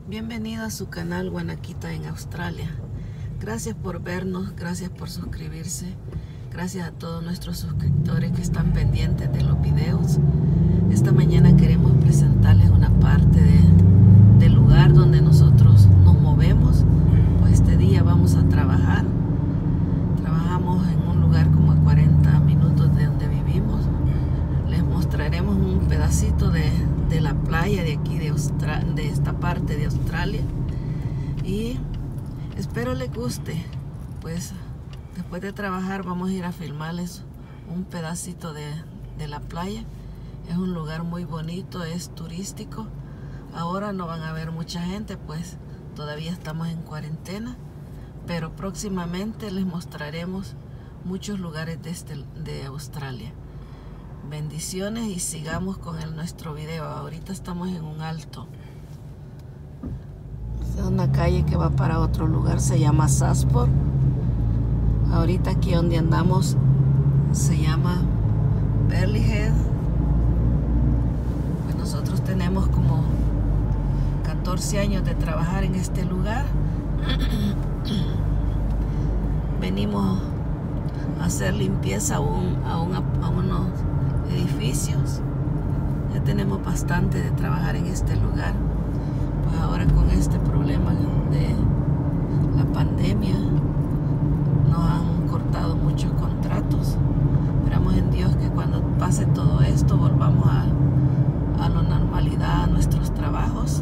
Bienvenido a su canal Guanaquita en Australia. Gracias por vernos, gracias por suscribirse, gracias a todos nuestros suscriptores que están pendientes de los videos. Esta mañana queremos presentarles una parte del lugar donde nosotros nos movemos. Pues este día vamos a trabajar. Trabajamos en un lugar como a 40 minutos de donde vivimos. Les mostraremos un pedacito de la playa de aquí de esta parte de Australia, y espero les guste. Pues después de trabajar vamos a ir a filmarles un pedacito de la playa. Es un lugar muy bonito, es turístico. Ahora no van a ver mucha gente, pues todavía estamos en cuarentena, pero próximamente les mostraremos muchos lugares de Australia. Bendiciones y sigamos con nuestro video. Ahorita estamos en un alto. Es una calle que va para otro lugar, se llama Sasport. Ahorita aquí donde andamos se llama Burleigh Head. Pues nosotros tenemos como 14 años de trabajar en este lugar. Venimos a hacer limpieza a unos edificios. Ya tenemos bastante de trabajar en este lugar. Pues ahora con este problema de la pandemia nos han cortado muchos contratos. Esperamos en Dios que cuando pase todo esto volvamos a la normalidad, a nuestros trabajos.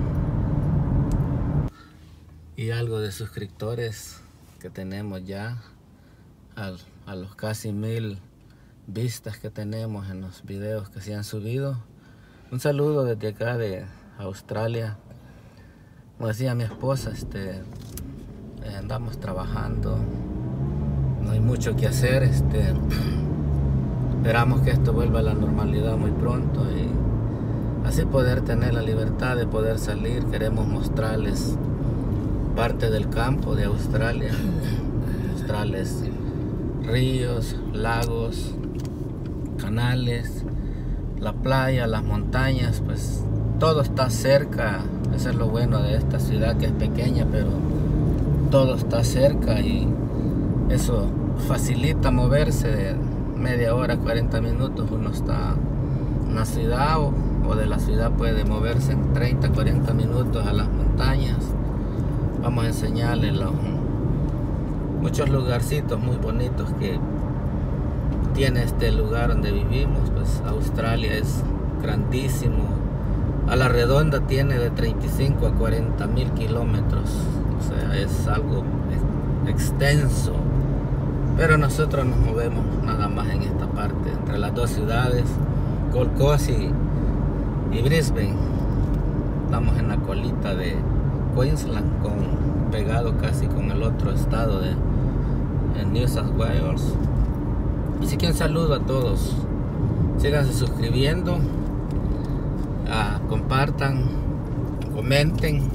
Y algo de suscriptores que tenemos ya a los casi 1000 vistas que tenemos en los videos que se han subido. Un saludo desde acá de Australia. Como decía mi esposa, andamos trabajando, no hay mucho que hacer. Esperamos que esto vuelva a la normalidad muy pronto y así poder tener la libertad de poder salir. Queremos mostrarles parte del campo de Australia, mostrarles ríos, lagos, canales, la playa, las montañas. Pues todo está cerca. Eso es lo bueno de esta ciudad, que es pequeña, pero todo está cerca y eso facilita moverse de media hora, 40 minutos. Uno está en una ciudad o de la ciudad puede moverse en 30, 40 minutos a las montañas. Vamos a enseñarles muchos lugarcitos muy bonitos que tiene este lugar donde vivimos. Pues Australia es grandísimo. A la redonda tiene de 35 a 40 mil kilómetros. O sea, es algo extenso. Pero nosotros nos movemos nada más en esta parte, entre las dos ciudades, Gold Coast y Brisbane. Estamos en la colita de Queensland, pegado casi con el otro estado de New South Wales. Así que un saludo a todos. Síganse suscribiendo, compartan, comenten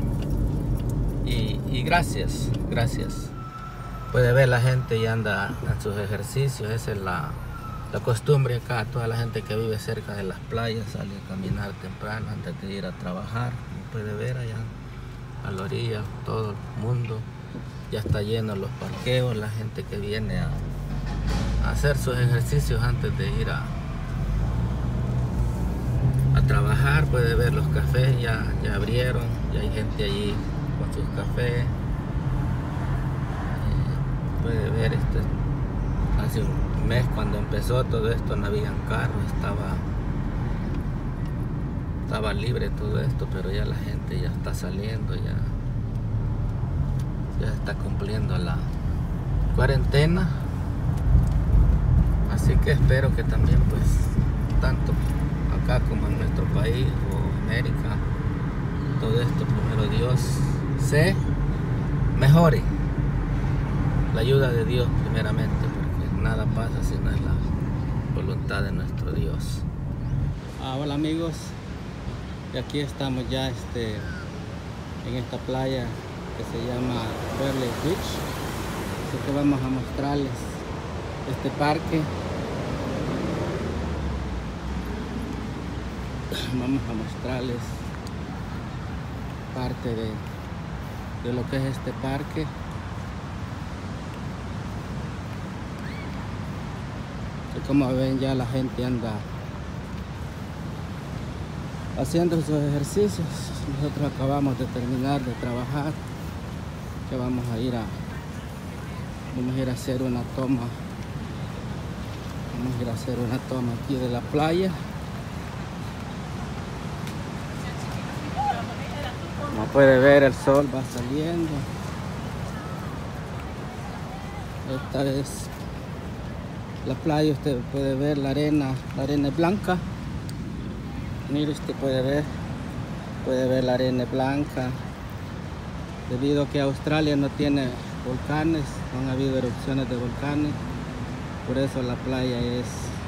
y gracias. Puede ver, la gente ya anda en sus ejercicios. Esa es la costumbre acá. Toda la gente que vive cerca de las playas sale a caminar temprano antes de ir a trabajar. Como puede ver allá a la orilla, todo el mundo ya está lleno los parqueos. La gente que viene a hacer sus ejercicios antes de ir a trabajar. Puede ver los cafés ya abrieron, ya hay gente allí con sus cafés. Puede ver, hace un mes cuando empezó todo esto no habían carros, estaba libre todo esto, pero ya la gente ya está saliendo, ya está cumpliendo la cuarentena. Así que espero que también, pues, tanto acá como en nuestro país o América, todo esto, primero Dios, se mejore. La ayuda de Dios primeramente, porque nada pasa si no es la voluntad de nuestro Dios. Hola amigos, y aquí estamos ya en esta playa que se llama Burleigh Beach. Así que vamos a mostrarles este parque. Vamos a mostrarles parte de lo que es este parque. Y como ven, ya la gente anda haciendo sus ejercicios. Nosotros acabamos de terminar de trabajar. Ya vamos a ir a hacer una toma. Vamos a ir a hacer una toma aquí de la playa. Como puede ver, el sol va saliendo. Esta es la playa. Usted puede ver la arena es blanca. Mire, usted puede ver la arena blanca. Debido a que Australia no tiene volcanes, no han habido erupciones de volcanes, por eso la playa es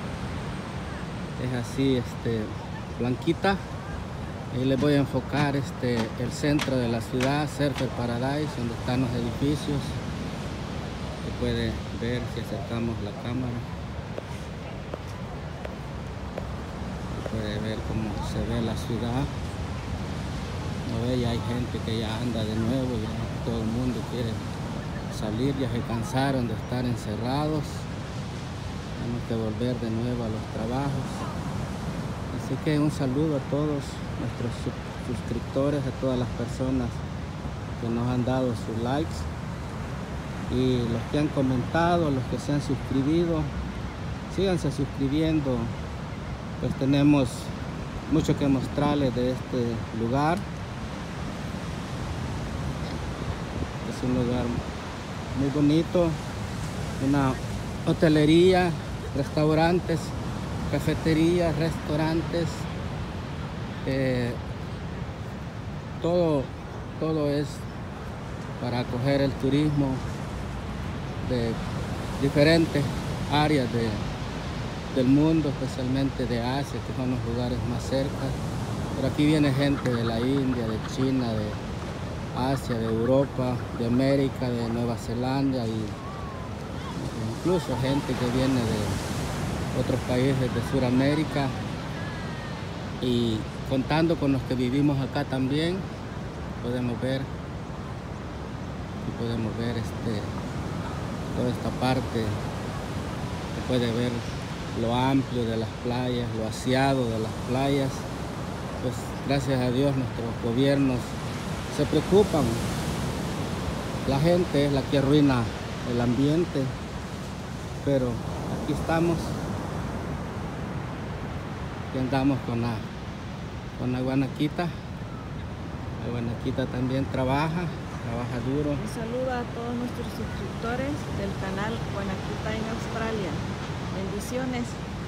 así, blanquita. Y les voy a enfocar el centro de la ciudad, Surfer Paradise, donde están los edificios. Se puede ver si acercamos la cámara. Se puede ver cómo se ve la ciudad. No ve, ya hay gente que ya anda de nuevo, ya todo el mundo quiere salir, ya se cansaron de estar encerrados. Tenemos que volver de nuevo a los trabajos. Así que un saludo a todos nuestros suscriptores, a todas las personas que nos han dado sus likes y los que han comentado, los que se han suscribido. Síganse suscribiendo, pues tenemos mucho que mostrarles de este lugar. Es un lugar muy bonito, una hotelería, restaurantes, cafeterías, restaurantes, todo es para acoger el turismo de diferentes áreas del mundo, especialmente de Asia, que son los lugares más cerca. Pero aquí viene gente de la India, de China, de Asia, de Europa, de América, de Nueva Zelanda, y incluso gente que viene de otros países de Sudamérica, y contando con los que vivimos acá también podemos ver toda esta parte. Se puede ver lo amplio de las playas, lo aseado de las playas. Pues gracias a Dios nuestros gobiernos se preocupan. La gente es la que arruina el ambiente, pero aquí estamos y andamos con la guanaquita. La guanaquita también trabaja duro. Un saludo a todos nuestros suscriptores del canal Guanaquita en Australia. Bendiciones.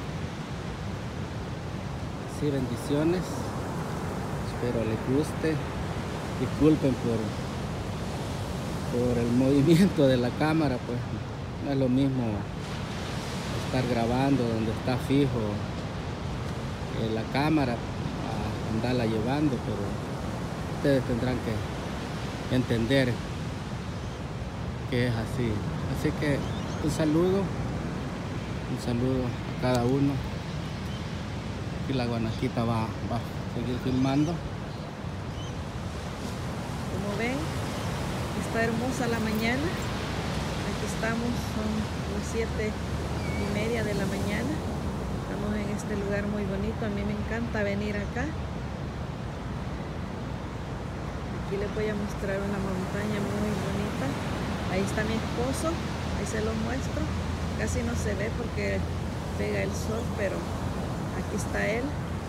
Sí, bendiciones. Espero les guste. Disculpen por el movimiento de la cámara, pues no es lo mismo estar grabando donde está fijo la cámara a andarla llevando, pero ustedes tendrán que entender que es así. Así que un saludo a cada uno. Y la guanaquita va a seguir filmando. Como ven, está hermosa la mañana. Aquí estamos, son las 7:30 de la mañana. Estamos en este lugar muy bonito. A mí me encanta venir acá. Aquí les voy a mostrar una montaña muy bonita. Ahí está mi esposo, ahí se lo muestro. Casi no se ve porque pega el sol, pero aquí está él.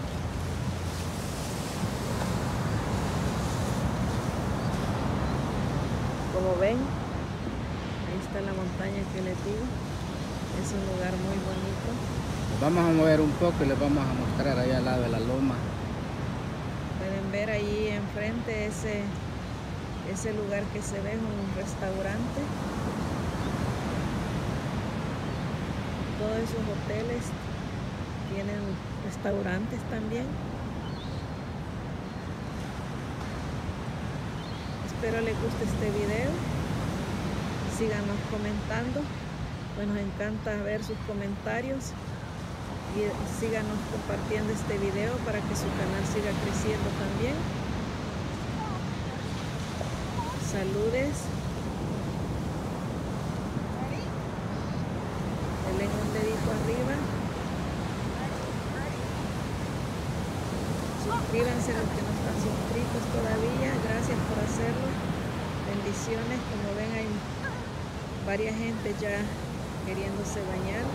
Como ven, ahí está la montaña que les digo. Es un lugar muy bonito. Nos vamos a mover un poco y les vamos a mostrar allá al lado de la loma. Pueden ver ahí enfrente ese lugar que se ve, es un restaurante. Todos esos hoteles tienen restaurantes también. Espero les guste este video. Síganos comentando, pues nos encanta ver sus comentarios. Y síganos compartiendo este video para que su canal siga creciendo también. Saludes. Denle un dedito arriba. Suscríbanse los que no están suscritos todavía. Gracias por hacerlo. Bendiciones. Como ven, hay varias gente ya queriéndose bañar.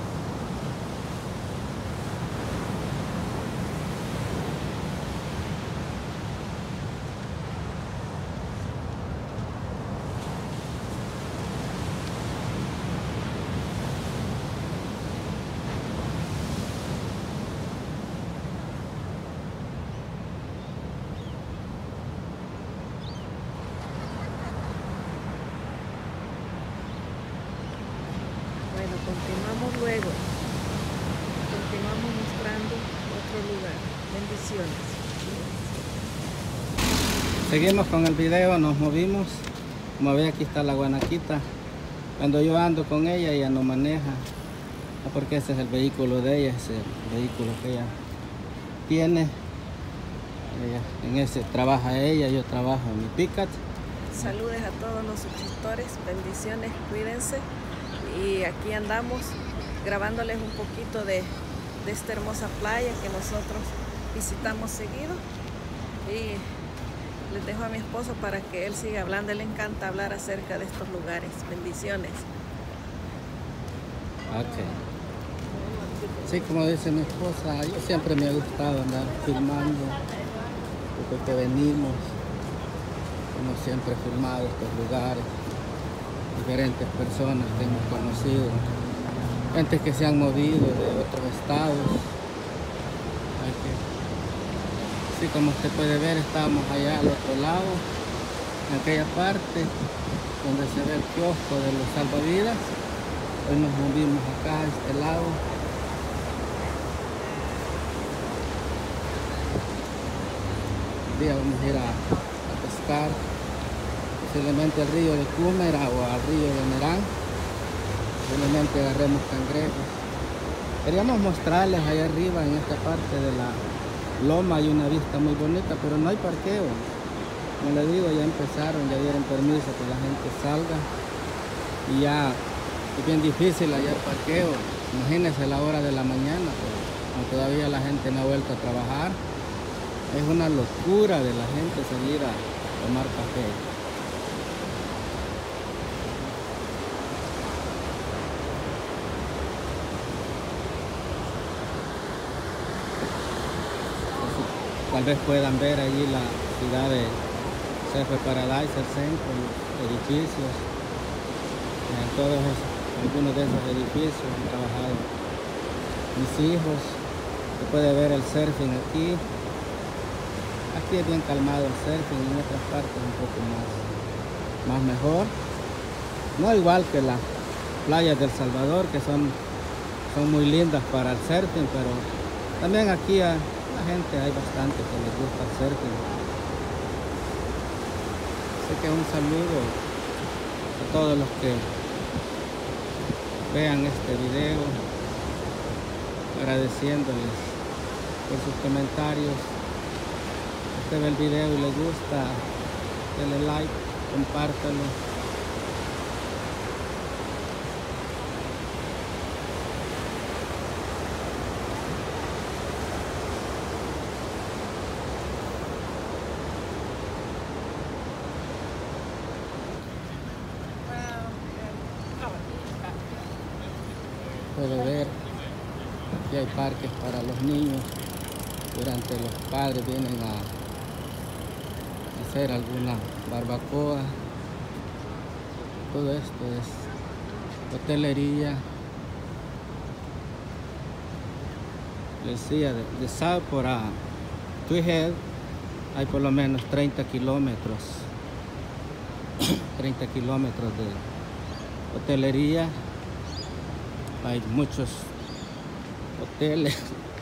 Bueno, continuamos luego. Continuamos mostrando otro lugar. Bendiciones. Seguimos con el video, nos movimos. Como ve, aquí está la guanaquita. Cuando yo ando con ella no maneja. Porque ese es el vehículo de ella, ese es el vehículo que ella tiene. En ese trabaja ella, yo trabajo en mi Pickup. Saludos a todos los suscriptores. Bendiciones, cuídense. Y aquí andamos grabándoles un poquito de esta hermosa playa que nosotros visitamos seguido, y les dejo a mi esposo para que él siga hablando. Le encanta hablar acerca de estos lugares. Bendiciones. Ok. Sí, como dice mi esposa, yo siempre me ha gustado andar filmando, desde que venimos hemos siempre filmado estos lugares. Diferentes personas que hemos conocido, gente que se han movido de otros estados. Así como usted puede ver, estamos allá al otro lado, en aquella parte donde se ve el kiosco de los salvavidas. Hoy nos movimos acá a este lado. Un día vamos a ir a pescar, posiblemente al río de Cúmera o al río de Merán. Posiblemente agarremos cangrejos. Queríamos mostrarles allá arriba, en esta parte de la loma, hay una vista muy bonita, pero no hay parqueo. Como le digo, ya empezaron, ya dieron permiso que la gente salga, y ya es bien difícil allá el parqueo. Imagínense la hora de la mañana, pues, como todavía la gente no ha vuelto a trabajar. Es una locura de la gente salir a tomar café. Tal vez puedan ver allí la ciudad de Surfer Paradise, el centro, los edificios. Algunos de esos edificios han trabajado mis hijos. Se puede ver el surfing aquí. Aquí es bien calmado el surfing, en otras partes un poco más mejor. No igual que las playas del Salvador, que son muy lindas para el surfing, pero también aquí la gente hay bastante que les gusta el surfing. Así que un saludo a todos los que vean este video, agradeciéndoles por sus comentarios. Si usted ve el video y le gusta, denle like, compártelo. Puede ver, aquí hay parques para los niños. Durante los padres vienen a hacer alguna barbacoa. Todo esto es hotelería. Les decía, de Southport a Twisted hay por lo menos 30 kilómetros. 30 kilómetros de hotelería. Hay muchos hoteles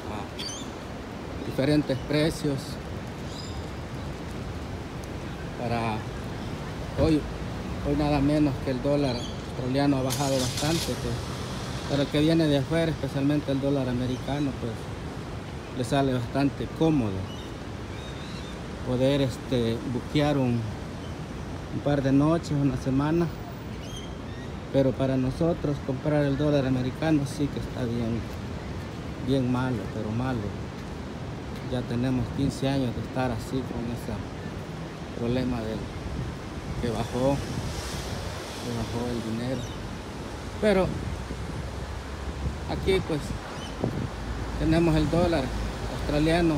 a diferentes precios. Para hoy nada menos que el dólar australiano ha bajado bastante, pues, para el que viene de afuera, especialmente el dólar americano, pues le sale bastante cómodo poder buquear un un par de noches, una semana. Pero para nosotros comprar el dólar americano sí que está bien malo, pero malo. Ya tenemos 15 años de estar así con ese problema que bajó el dinero. Pero aquí pues tenemos el dólar australiano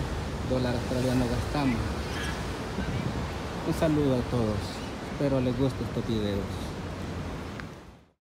gastamos. Un saludo a todos, espero les guste estos videos.